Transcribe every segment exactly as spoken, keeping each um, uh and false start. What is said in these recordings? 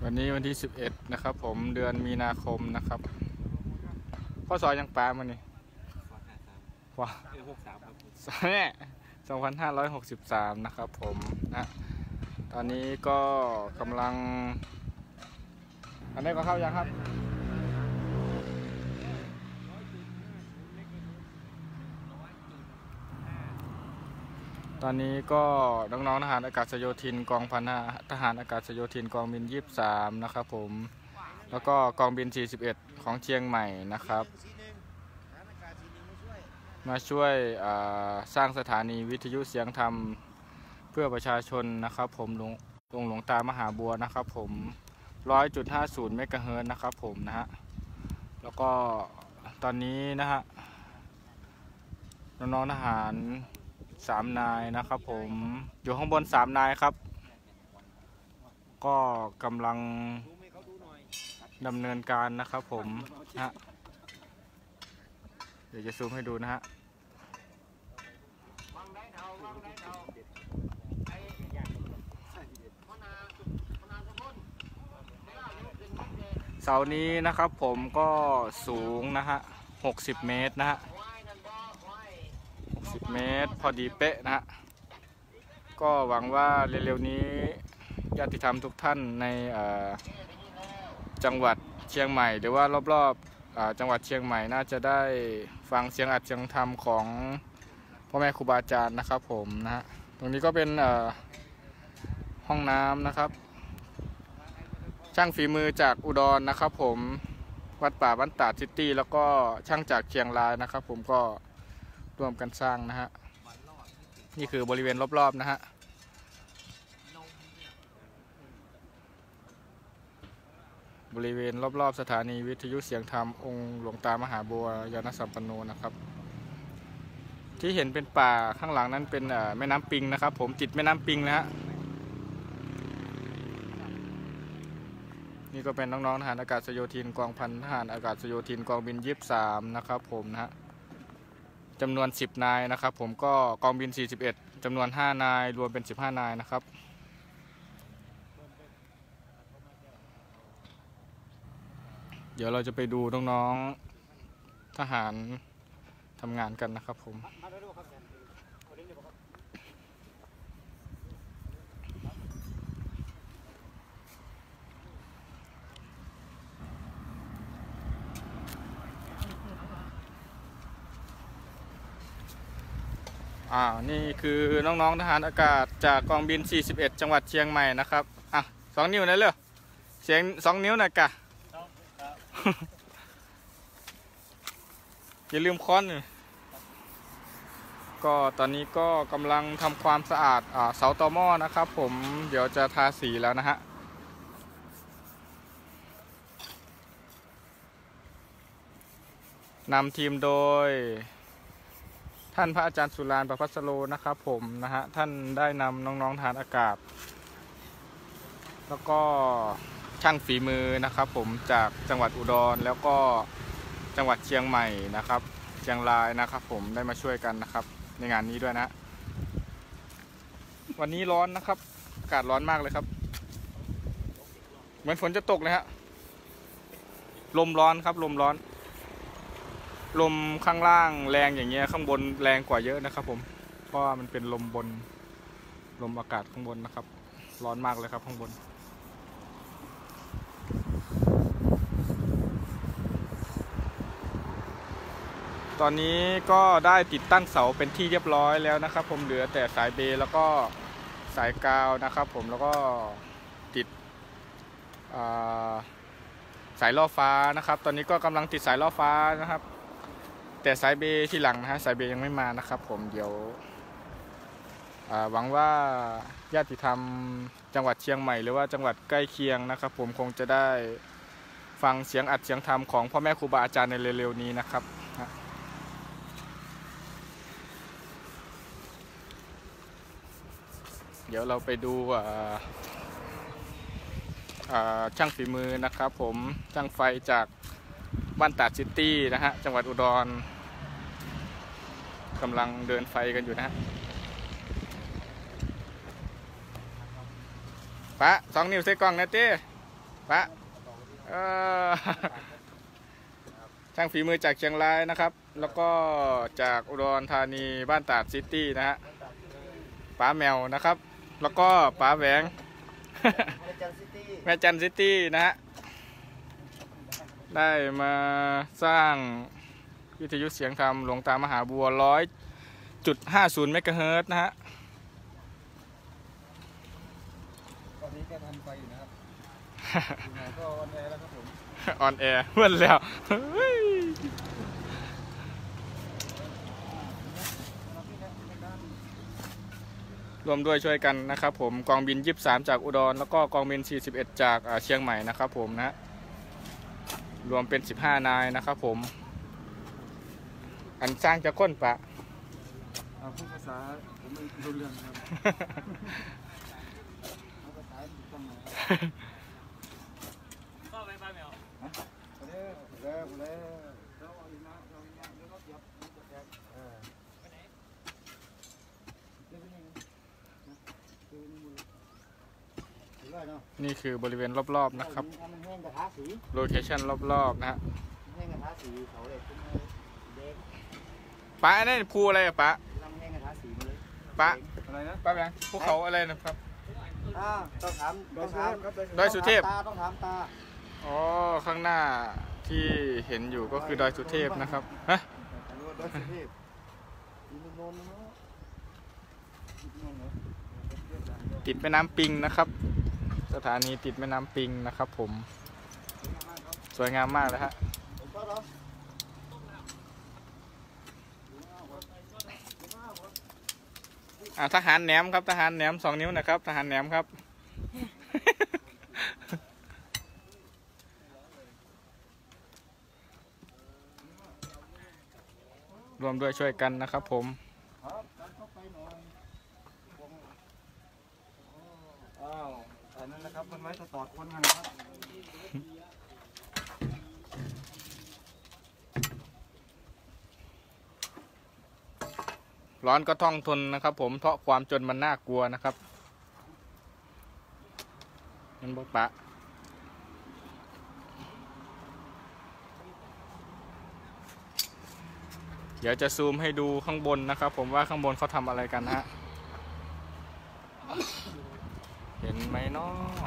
วันนี้วันที่สิบเอ็ดนะครับผมเดือนมีนาคมนะครับพ่อสอยังปลามันนี่ว้าเนี่ยสองพันห้าร้อยหกสิบสามนะครับผมนะตอนนี้ก็กำลังอันนี้ก็เข้ายังครับตอนนี้ก็น้องๆทหารอากาศโยธินกองพันทหารอากาศโยธินกองบินยี่สิบสามนะครับผมแล้วก็กองบินสี่สิบเอ็ดของเชียงใหม่นะครับมาช่วยสร้างสถานีวิทยุเสียงธรรมเพื่อประชาชนนะครับผมหลวงหลวงหลวงตามหาบัวนะครับผมร้อยจุดห้าศูนย์เมกะเฮิรตซ์นะครับผมนะฮะแล้วก็ตอนนี้นะฮะน้องๆทหารสามนายนะครับผมอยู่ข้างบนสามนายครับก็กำลังดำเนินการนะครับผมนะเดี๋ยวจะซูมให้ดูนะฮะเสานี้นะครับผมก็สูงนะฮะหกสิบเมตรนะฮะหกสิบเมตรพอดีเป๊ะนะฮะก็หวังว่าเร็วๆนี้ญาติธรรมทุกท่านในจังหวัดเชียงใหม่หรือว่ารอบๆจังหวัดเชียงใหม่น่าจะได้ฟังเสียงอัดเสียงธรรมของพ่อแม่ครูบาอาจารย์นะครับผมนะฮะตรงนี้ก็เป็นห้องน้ำนะครับช่างฝีมือจากอุดรนะครับผมวัดป่าบ้านตาดซิตี้แล้วก็ช่างจากเชียงรายนะครับผมก็ร่วมกันสร้างนะฮะนี่คือบริเวณรอบๆนะฮะบริเวณรอบๆสถานีวิทยุเสียงธรรมองค์หลวงตามหาบัวยานสัมปันโนนะครับที่เห็นเป็นป่าข้างหลังนั้นเป็นแม่น้ำปิงนะครับผมติดแม่น้ำปิงนะฮะนี่ก็เป็นน้องๆทหารอากาศโยธินกองพันทหารอากาศโยธินกองบินยี่สิบสามนะครับผมนะฮะจำนวนสิบนายนะครับผมก็กองบินสี่สิบเอ็ดจำนวนห้านายรวมเป็นสิบห้านายนะครับเดี๋ยวเราจะไปดูน้องๆทหารทำงานกันนะครับผมอ่านี่คือน้องๆทหารอากาศจากกองบินสี่สิบเอ็ดจังหวัดเชียงใหม่นะครับอ่ะสองนิ้วนะเร็วเสียงสองนิ้วหน่อยกะอย่าลืมค้อนก็ตอนนี้ก็กำลังทำความสะอาดเสาตอหม้อนะครับผมเดี๋ยวจะทาสีแล้วนะฮะนำทีมโดยท่านพระอาจารย์สุรานประภัสโรนะครับผมนะฮะท่านได้นำน้องๆทหารอากาศแล้วก็ช่างฝีมือนะครับผมจากจังหวัดอุดรแล้วก็จังหวัดเชียงใหม่นะครับเชียงรายนะครับผมได้มาช่วยกันนะครับในงานนี้ด้วยนะวันนี้ร้อนนะครับอากาศร้อนมากเลยครับเหมือนฝนจะตกเลยฮะลมร้อนครับลมร้อนลมข้างล่างแรงอย่างเงี้ยข้างบนแรงกว่าเยอะนะครับผมเพราะว่ามันเป็นลมบนลมอากาศข้างบนนะครับร้อนมากเลยครับข้างบนตอนนี้ก็ได้ติดตั้งเสาเป็นที่เรียบร้อยแล้วนะครับผมเหลือแต่สายเบแล้วก็สายกาวนะครับผมแล้วก็ติดสายล่อฟ้านะครับตอนนี้ก็กำลังติดสายล่อฟ้านะครับแต่สายเบที่หลังนะฮะสายเบยังไม่มานะครับผมเดี๋ยวหวังว่าญาติธรรมจังหวัดเชียงใหม่หรือว่าจังหวัดใกล้เคียงนะครับผมคงจะได้ฟังเสียงอัดเสียงธรรมของพ่อแม่ครูบาอาจารย์ในเร็วๆนี้นะครับเดี๋ยวเราไปดูช่างฝีมือนะครับผมช่างไฟจากบ้านตาดซิตี้นะฮะจังหวัดอุดรกำลังเดินไฟกันอยู่นะฮะปะสองนิ้วใส่กล้องนะเต้ปะเออช่างฝีมือจากเชียงรายนะครับ แล้วก็จากอุดรธานีบ้านตาดซิตี้นะฮะป๋าแมวนะครับ แล้วก็ป๋าแหวงแม่จันซิตี้นะฮะได้มาสร้างวิทยุเสียงธรรมหลวงตามหาบัวร้อยจุดห้าศูนย์เมกะเฮิรตซ์นะฮะตอนนี้ก็ทำไปอยู่นะครับก็ออนแอร์แล้วครับผมออนแอร์เมื่อแล้วรวมด้วยช่วยกันนะครับผมกองบินยี่สิบสามจากอุดรแล้วก็กองบินสี่สิบเอ็ดจากเชียงใหม่นะครับผมนะรวมเป็นสิบห้านายนะครับผมอันสร้างจะก้นปะเอาพูดภาษาผมไม่รู้เรื่องครับเอาภาษาถูกต้องนะก็ไปไปแมวไปเลยไปเลยไปเลยเราเอาอีกนะเราอีกนะเดี๋ยวเราเก็บเราจะแจกเออไปไหนเดี๋ยวไปนี่นี่คือบริเวณรอบๆนะครับโลเคชั่นรอบๆนะฮะปะนี่ภูอะไรอะปะปะอะไรนะปะแบงภูเขาอะไรนะครับต้องถามต้องถามดอยสุเทพต้องถามตาอ๋อข้างหน้าที่เห็นอยู่ก็คือดอยสุเทพนะครับฮะดอยสุเทพติดแม่น้ำปิงนะครับสถานีติดแม่น้ำปิงนะครับผมสวยงามมากเลยฮะอ่าทหารแหนมครับทหารแหนมสองนิ้วนะครับทหารแหนมครับรวมด้วยช่วยกันนะครับผมอ้าวอันนั้นนะครับคนไว้ตอดคนนะครับร้อนก็ท่องทนนะครับผมเพราะความจนมันน่ากลัวนะครับนั่นบอกปะเดี๋ยวจะซูมให้ดูข้างบนนะครับผมว่าข้างบนเขาทำอะไรกันฮะเห็นไหมเนาะ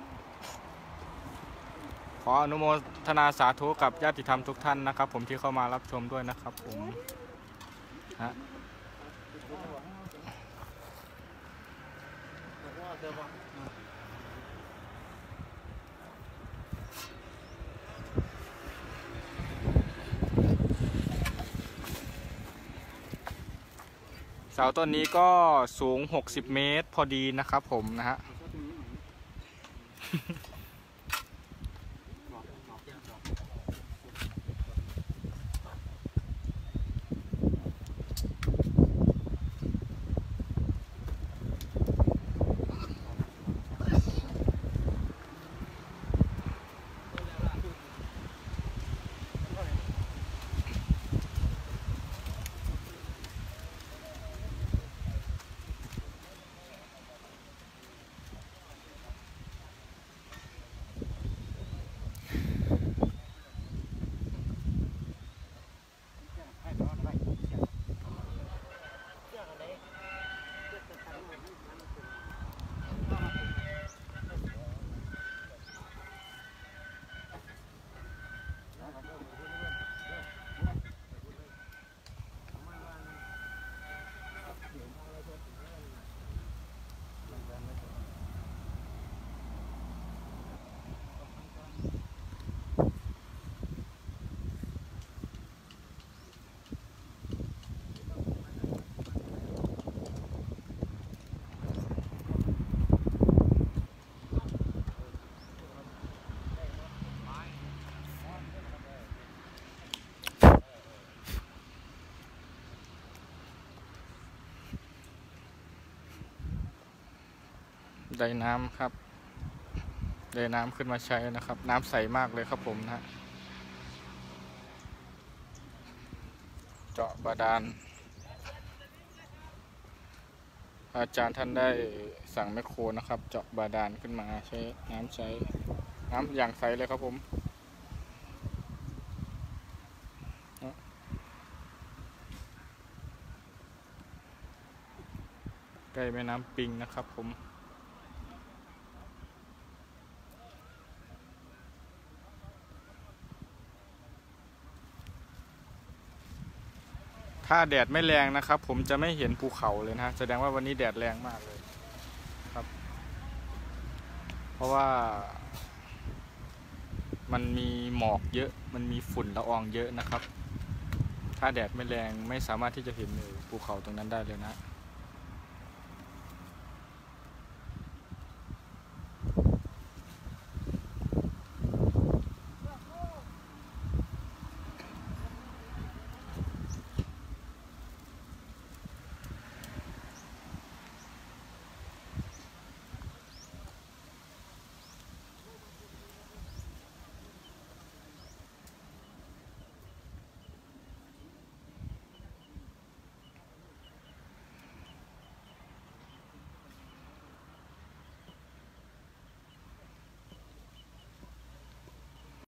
ขออนุโมทนาสาธุกับญาติธรรมทุกท่านนะครับผมที่เข้ามารับชมด้วยนะครับผมฮะเสาต้นนี้ก็สูงหกสิบเมตรพอดีนะครับผมนะฮะได้น้ำครับได้น้ำขึ้นมาใช้นะครับน้ำใสมากเลยครับผมนะเจาะบาดาลอาจารย์ท่านได้สั่งแมคโครนะครับเจาะบาดาลขึ้นมาใช้น้ำใช้น้น้ำอย่างใสเลยครับผมใกล้แม่น้ำปิงนะครับผมถ้าแดดไม่แรงนะครับผมจะไม่เห็นภูเขาเลยนะแสดงว่าวันนี้แดดแรงมากเลยครับเพราะว่ามันมีหมอกเยอะมันมีฝุ่นละอองเยอะนะครับถ้าแดดไม่แรงไม่สามารถที่จะเห็นภูเขาตรงนั้นได้เลยนะ